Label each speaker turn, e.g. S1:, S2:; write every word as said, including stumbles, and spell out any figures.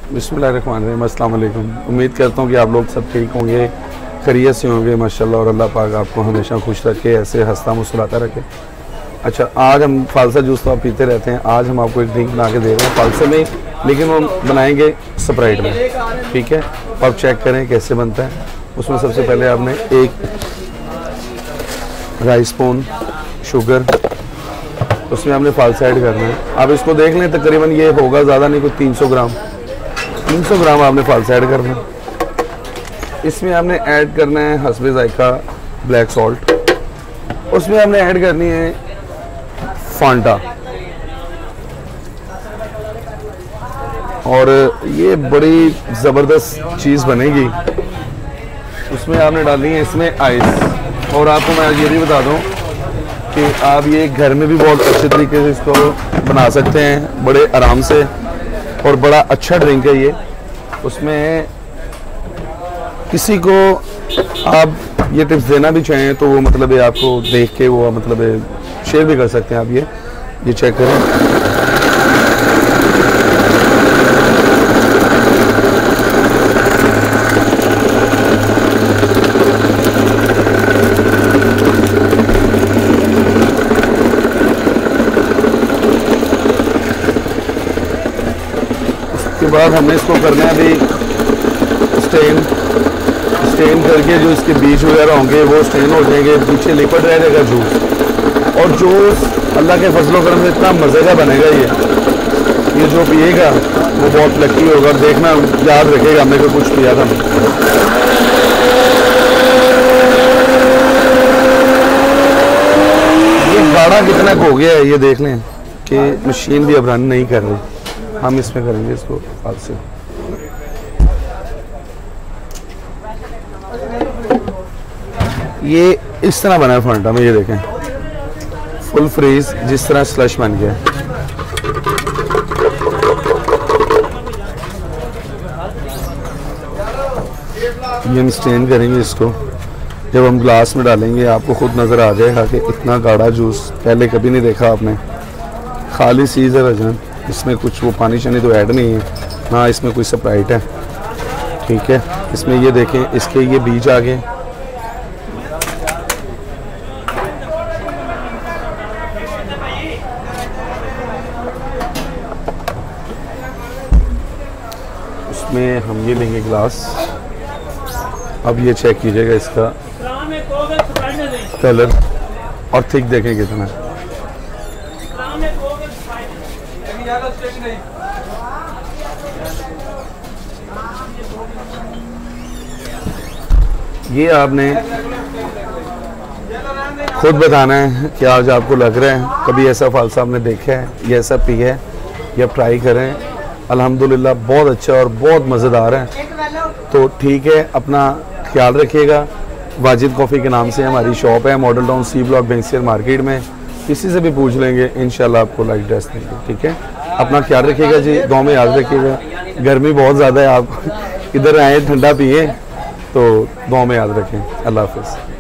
S1: बिस्मिल्लाहिर्रहमानिर्रहीम, अस्सलाम वालेकुम। उम्मीद करता हूँ कि आप लोग सब ठीक होंगे, खैरियत से होंगे माशाल्लाह, और अल्लाह पाक आपको हमेशा खुश रखे, ऐसे हंसता मुस्कुराता रखे। अच्छा, आज हम फालसा जूस तो आप पीते रहते हैं, आज हम आपको एक ड्रिंक बना के दे रहे हैं फालसे में, लेकिन हम बनाएंगे स्प्राइट में, ठीक है। आप चेक करें कैसे बनता है। उसमें सबसे पहले आपने एक राइस स्पून शुगर, उसमें आपने फालसा ऐड करना है। आप इसको देख लें, तकरीबन ये होगा ज़्यादा नहीं, कुछ तीन सौ ग्राम तीन सौ ग्राम आपने फालसा ऐड करना है। इसमें आपने ऐड करना है हस्बे जायका ब्लैक सॉल्ट, उसमें आपने ऐड करनी है फांटा, और ये बड़ी ज़बरदस्त चीज़ बनेगी। उसमें आपने डालनी है इसमें आइस। और आपको मैं ये भी बता दूं कि आप ये घर में भी बहुत अच्छे तरीके से इसको बना सकते हैं, बड़े आराम से, और बड़ा अच्छा ड्रिंक है ये। उसमें किसी को आप ये टिप्स देना भी चाहें तो वो मतलब है आपको देख के वो मतलब शेयर भी कर सकते हैं। आप ये ये चेक करें, उसके बाद हमने इसको करना है अभी स्टेन स्टेन करके, जो इसके बीज वगैरह होंगे वो स्टेन हो जाएंगे, पीछे लिक्विड रह जाएगा जूस। और जूस अल्लाह के फजलो करम से इतना मज़े का बनेगा, ये ये जो पिएगा वो बहुत लकी होगा। देखना याद रखेगा, हमने को कुछ पिया था। ये गाढ़ा कितना हो गया है, ये देख लें कि मशीन भी अब रन नहीं कर रही। हम इसमें करेंगे इसको हाथ से। ये इस तरह बना है फांटा में, ये देखें फुल फ्रीज, जिस तरह स्लश बन गया। ये हम स्टेन करेंगे इसको, जब हम ग्लास में डालेंगे आपको खुद नज़र आ जाएगा कि इतना गाढ़ा जूस पहले कभी नहीं देखा आपने। खाली सीज है रजन, इसमें कुछ वो पानी शानी तो ऐड नहीं है ना, इसमें कोई स्प्राइट है, ठीक है। इसमें ये देखें, इसके ये बीज आ गए, उसमें हम ये लेंगे ग्लास। अब ये चेक कीजिएगा इसका कलर, और थिक देखें कितना है। ये आपने खुद बताना है कि आज आपको लग रहा है कभी ऐसा फालसा आपने देखा है या ऐसा पिया है, या ट्राई करें। अल्हम्दुलिल्लाह बहुत अच्छा और बहुत मज़ेदार है। तो ठीक है, अपना ख्याल रखिएगा। वाजिद कॉफ़ी के नाम से हमारी शॉप है, मॉडल टाउन सी ब्लॉक बेंसियर मार्केट में। किसी से भी पूछ लेंगे, इंशाल्लाह आपको लाइक ड्रेस देंगे, ठीक है। अपना ख्याल रखिएगा जी, दुआ में याद रखिएगा। गर्मी बहुत ज़्यादा है, आप इधर आए ठंडा पिए, तो दुआ में याद रखें। अल्लाह हाफ़िज़।